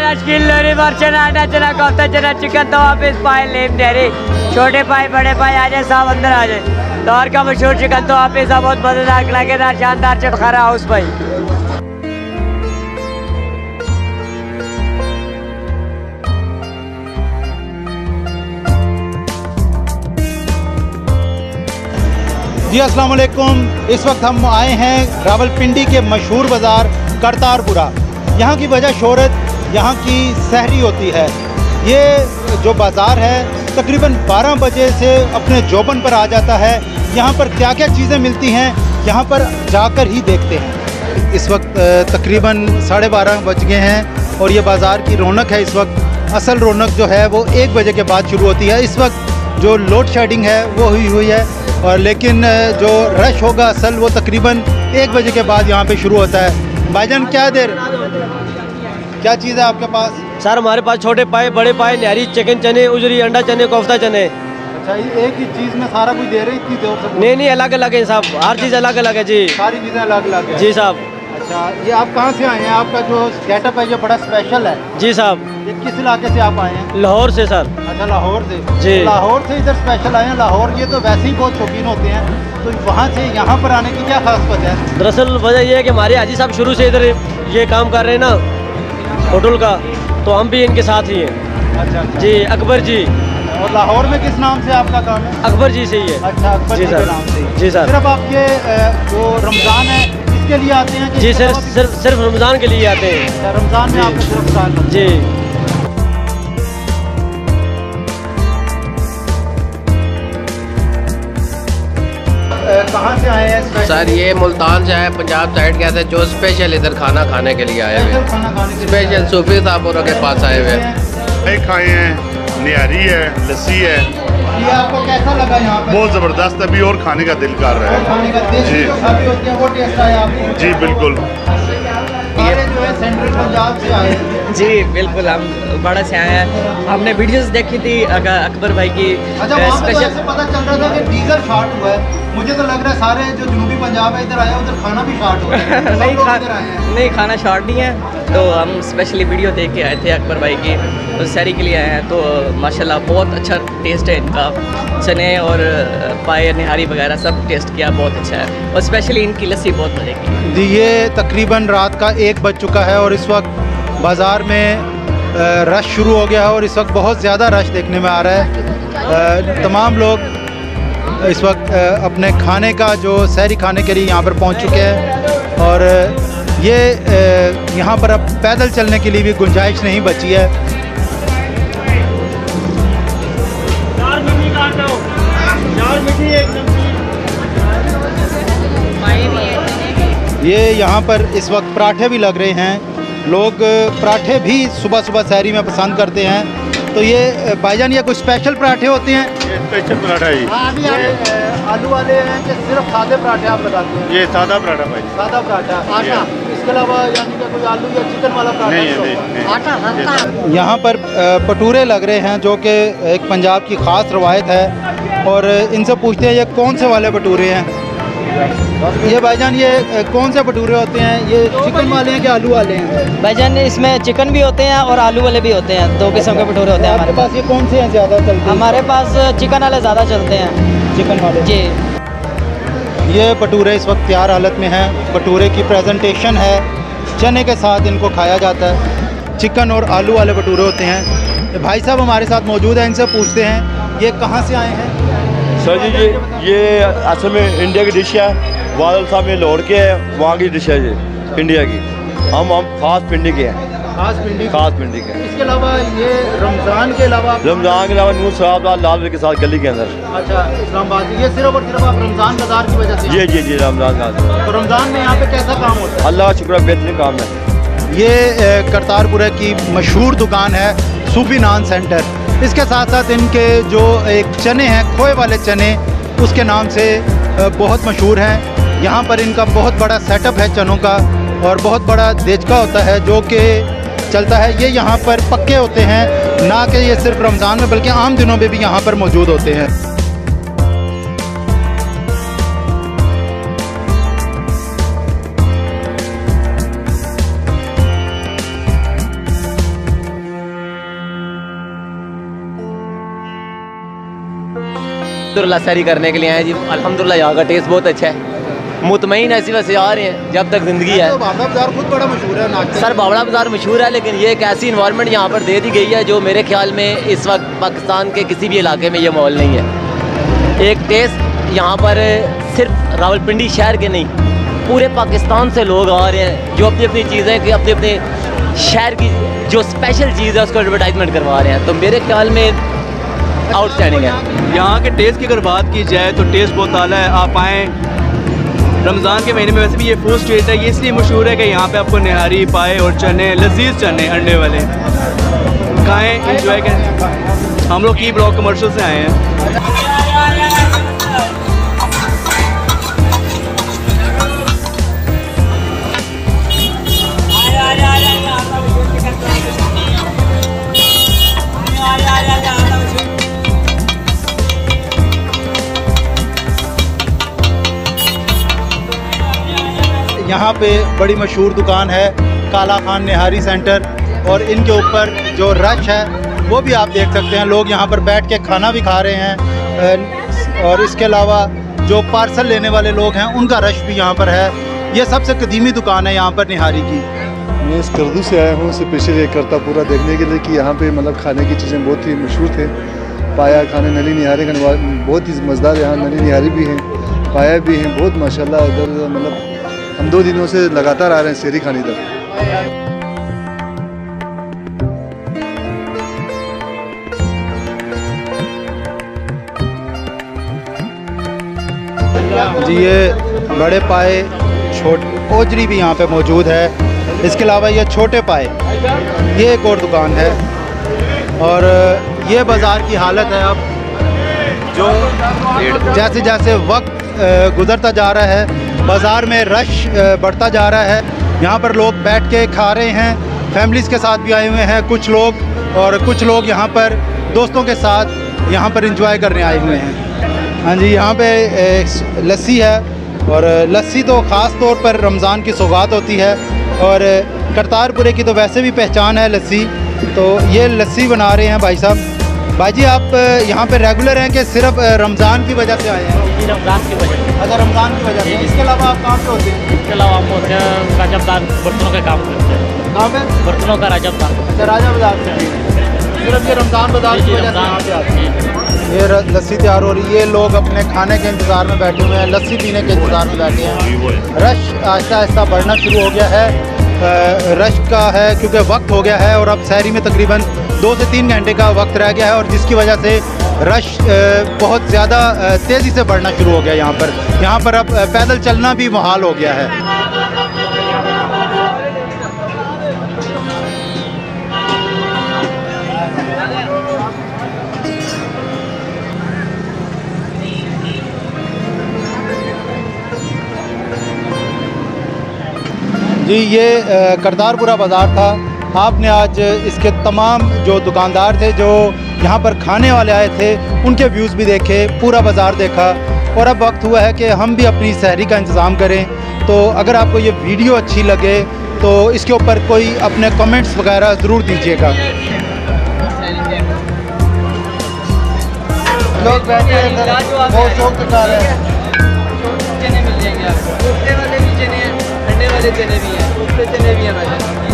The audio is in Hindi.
नाशकील लोरी मर्चन आटा चना कोफ्ता चना चिकन तो वापिस पाए लेम डेरी छोटे पाए बड़े पाए आ जाए साहब अंदर आ जाए। दौर का मशहूर चिकन तो वापिस बहुत मजेदार लगेदार शानदार चटखारा हाउस भाई। जी अस्सलाम वालेकुम। इस वक्त हम आए हैं रावलपिंडी के मशहूर बाज़ार करतारपुरा। यहाँ की वजह शोहरत यहाँ की सहरी होती है। ये जो बाज़ार है तकरीबन 12 बजे से अपने जोबन पर आ जाता है। यहाँ पर क्या क्या चीज़ें मिलती हैं यहाँ पर जाकर ही देखते हैं। इस वक्त तकरीबन 12:30 बज गए हैं और ये बाज़ार की रौनक है। इस वक्त असल रौनक जो है वो 1 बजे के बाद शुरू होती है। इस वक्त जो लोड शेडिंग है वो हुई है और लेकिन जो रश होगा असल वो तकरीबन 1 बजे के बाद यहाँ पे शुरू होता है। भाईजान क्या देर क्या चीज़ है आपके पास? सर हमारे पास छोटे पाए बड़े पाए न्यारी चिकन चने उजरी अंडा चने कोफ्ता चने। अच्छा ये एक ही चीज़ में सारा कुछ दे रहे हैं? इतनी देर से नहीं अलग अलग है साहब, हर चीज़ अलग अलग है जी। सारी चीज़ें अलग अलग है जी साहब। अच्छा ये आप कहाँ से आए हैं? आपका जो गेटअप है ये बड़ा स्पेशल है जी साहब। ये किस इलाके से आप आए हैं? लाहौर से सर। अच्छा लाहौर से जी। लाहौर से इधर स्पेशल आए हैं। लाहौर ये तो वैसे ही बहुत शौकीन होते हैं, तो वहाँ से यहाँ पर आने की क्या खास वजह है? दरअसल वजह यह है कि हमारे हाजी साहब शुरू से इधर ये काम कर रहे हैं ना होटल का, तो हम भी इनके साथ ही हैं। अच्छा जी अकबर जी। और लाहौर में किस नाम से आपका काम है? अकबर जी से ही है। अच्छा अकबर जी के नाम से। जी सर। सिर्फ आपके जो रमज़ान है इसके लिए आते हैं कि जी सिर्फ रमज़ान के लिए आते हैं। अच्छा रमज़ान में आपको सिर्फ साल जी। कहाँ से आए हैं? सर ये मुल्तान से आए, पंजाब साइड के ऐसे जो स्पेशल इधर खाना खाने के लिए आए हुए हैं। स्पेशल सूफी साहब के पास आए हुए हैं। खाए हैं, निहारी है, लस्सी है। ये आपको कैसा लगा यहाँ पे? बहुत ज़बरदस्त, अभी और खाने का दिल कर रहा है। खाने का देसी जी। जो सब्जी होती है वो टेस्ट आया आपको? जी बिल्कुल। ये जो है सेंट्रल पंजाब से आए हैं। जी बिल्कुल, हम बड़ा से आए हैं। हमने वीडियोस देखी थी अकबर भाई की। अच्छा वहाँ पे तो ऐसे पता चल रहा था कि डीजल शॉर्ट हुआ है। मुझे तो लग रहा है सारे जो जनूबी पंजाब है इधर आया उधर खाना भी शॉर्ट हो गया है। नहीं खाना शॉर्ट नहीं है, तो हम स्पेशली वीडियो देख के आए थे अकबर भाई की, तो सैरी के लिए आए हैं। तो माशाल्लाह बहुत अच्छा टेस्ट है इनका, चने और पाए निहारी वगैरह सब टेस्ट किया, बहुत अच्छा है। और स्पेशली इनकी लस्सी बहुत मज़े की जी। ये तकरीबन रात का 1 बज चुका है और इस वक्त बाज़ार में रश शुरू हो गया है और इस वक्त बहुत ज़्यादा रश देखने में आ रहा है। तमाम लोग इस वक्त अपने खाने का जो सहरी खाने के लिए यहाँ पर पहुँच चुके हैं और ये यहाँ पर अब पैदल चलने के लिए भी गुंजाइश नहीं बची है। ये यहाँ पर इस वक्त पराठे भी लग रहे हैं। लोग पराठे भी सुबह सुबह सहरी में पसंद करते हैं। तो ये भाईजान ये कुछ स्पेशल पराठे होते हैं? ये स्पेशल पराठा ही। आलू वाले हैं कि सिर्फ सादे पराठे आप लगाते हैं? ये सादा पराठा भाई। सादा पराठा आटा, इसके अलावा यानी कि कोई आलू या चिकन वाला पराठा? नहीं। यहाँ पर भटूरे लग रहे हैं जो कि एक पंजाब की ख़ास रवायत है और इनसे पूछते हैं ये कौन से वाले भटूरे हैं। ये भाईजान ये कौन से भटूरे होते हैं? ये चिकन वाले हैं कि आलू वाले हैं? भाईजान इसमें चिकन भी होते हैं और आलू वाले भी होते हैं, 2 किस्म के भटूरे होते हैं आपके पास। ये कौन से हैं ज़्यादा चलते हैं? हमारे पास चिकन वाले ज़्यादा चलते हैं। चिकन वाले जी। ये भटूरे इस वक्त तैयार हालत में हैं। भटूरे की प्रेजेंटेशन है, चने के साथ इनको खाया जाता है। चिकन और आलू वाले भटूरे होते हैं। भाई साहब हमारे साथ मौजूद हैं, इनसे पूछते हैं ये कहाँ से आए हैं? सर जी ये असल में इंडिया की डिश है। वादल साहब में लाहौर के है, वहाँ की डिश है ये इंडिया की। हम खास पिंडी के हैं। खास पिंडी के। इसके अलावा ये रमज़ान के अलावा न्यू सराबाद लाल के साथ गली के अंदर। अच्छा इस्लामाबाद। ये सिर्फ और सिर्फ आप रमज़ान बाजार की वजह से? जी रमज़ान का। तो रमज़ान में यहाँ पे कैसा काम होता है? अल्लाह का शुक्र, बेहतरीन काम है। ये करतारपुरा की मशहूर दुकान है सूफी नान सेंटर। इसके साथ साथ इनके जो एक चने हैं खोए वाले चने, उसके नाम से बहुत मशहूर हैं। यहाँ पर इनका बहुत बड़ा सेटअप है चनों का और बहुत बड़ा देचका होता है जो कि चलता है। ये यहाँ पर पक्के होते हैं, ना कि ये सिर्फ रमज़ान में बल्कि आम दिनों में भी यहाँ पर मौजूद होते हैं। अल्हम्दुलिल्लाह सहरी करने के लिए आए हैं जी। अल्हम्दुलिल्लाह यहाँ का टेस्ट बहुत अच्छा है। मुतमईन ऐसी वैसे आ रहे हैं जब तक ज़िंदगी है। बावड़ा बाज़ार खुद बड़ा मशहूर है सर, बावड़ा बाज़ार मशहूर है, लेकिन ये एक ऐसी इन्वायरमेंट यहाँ पर दे दी गई है जो मेरे ख्याल में इस वक्त पाकिस्तान के किसी भी इलाके में ये माहौल नहीं है। एक टेस्ट यहाँ पर सिर्फ रावलपिंडी शहर के नहीं, पूरे पाकिस्तान से लोग आ रहे हैं जो अपनी अपनी चीज़ें की अपने अपने शहर की जो स्पेशल चीज़ है उसको एडवर्टाइजमेंट करवा रहे हैं। तो मेरे ख्याल में आउटस्टैंडिंग है। यहाँ के टेस्ट की अगर बात की जाए तो टेस्ट बहुत आला है। आप आएँ, रमज़ान के महीने में वैसे भी ये फूड स्ट्रीट है, ये इसलिए मशहूर है कि यहाँ पे आपको निहारी, पाए और चने, लजीज चने अंडे वाले खाएँ, इंजॉय करें। हम लोग की ब्लॉक कमर्शियल से आए हैं। यहाँ पे बड़ी मशहूर दुकान है काला खान निहारी सेंटर, और इनके ऊपर जो रश है वो भी आप देख सकते हैं। लोग यहाँ पर बैठ के खाना भी खा रहे हैं, और इसके अलावा जो पार्सल लेने वाले लोग हैं उनका रश भी यहाँ पर है। ये सबसे कदीमी दुकान है यहाँ पर निहारी की। मैं स्कर्दू से आया हूँ स्पेशली करतारपुरा देखने के लिए कि यहाँ पे मतलब खाने की चीज़ें बहुत ही मशहूर थे। पाया खाने, नली निहारी का बहुत ही मज़ेदार, यहाँ नली निहारी भी हैं, पाया भी हैं, बहुत माशाल्लाह। इधर मतलब हम 2 दिनों से लगातार आ रहे हैं सहरी खाने तक। जी ये बड़े पाए, छोटे ओजरी भी यहाँ पे मौजूद है। इसके अलावा ये छोटे पाए, ये एक और दुकान है। और ये बाज़ार की हालत है अब, जो जैसे जैसे वक्त गुज़रता जा रहा है बाज़ार में रश बढ़ता जा रहा है। यहाँ पर लोग बैठ के खा रहे हैं, फैमिलीज़ के साथ भी आए हुए हैं कुछ लोग, और कुछ लोग यहाँ पर दोस्तों के साथ यहाँ पर एंजॉय करने आए हुए हैं। हाँ जी, यहाँ पे लस्सी है, और लस्सी तो ख़ास तौर पर रमज़ान की सौगात होती है, और करतारपुरे की तो वैसे भी पहचान है लस्सी। तो ये लस्सी बना रहे हैं भाई साहब। भाई जी, आप यहाँ पे रेगुलर हैं कि सिर्फ रमज़ान की वजह से आए हैं? रमज़ान की वजह से। अच्छा, रमज़ान की वजह से। इसके अलावा आप कहाँ पे होते हैं? इसके अलावा हम होते हैं राजा बाजार, बर्तनों का काम करते हैं। कहाँ पे? बर्तनों का राजा बाजार। अच्छा, राजा बाजार से। सिर्फ ये रमज़ान बाजार की वजह से यहाँ पे आते हैं। ये लस्सी तैयार हो रही है, ये लोग अपने खाने के इंतज़ार में बैठे हुए हैं, लस्सी पीने के इंतज़ार में बैठे हैं। रश आहिस्ता आहिस्ता बढ़ना शुरू हो गया है। रश का है क्योंकि वक्त हो गया है, और अब सहरी में तकरीबन 2 से 3 घंटे का वक्त रह गया है, और जिसकी वजह से रश बहुत ज़्यादा तेज़ी से बढ़ना शुरू हो गया यहाँ पर। यहाँ पर अब पैदल चलना भी मुहाल हो गया है। जी ये करतारपुरा बाज़ार था। आपने आज इसके तमाम जो दुकानदार थे जो यहाँ पर खाने वाले आए थे उनके व्यूज़ भी देखे, पूरा बाज़ार देखा, और अब वक्त हुआ है कि हम भी अपनी सहरी का इंतज़ाम करें। तो अगर आपको ये वीडियो अच्छी लगे तो इसके ऊपर कोई अपने कमेंट्स वगैरह ज़रूर दीजिएगा। लोग बैठे हैं, बहुत शौक दिखा रहे हैं। चने मिल जाएंगे आपको, कोफ्ते वाले भी चने हैं, अंडे वाले चने भी हैं, कोफ्ते चने भी हैं।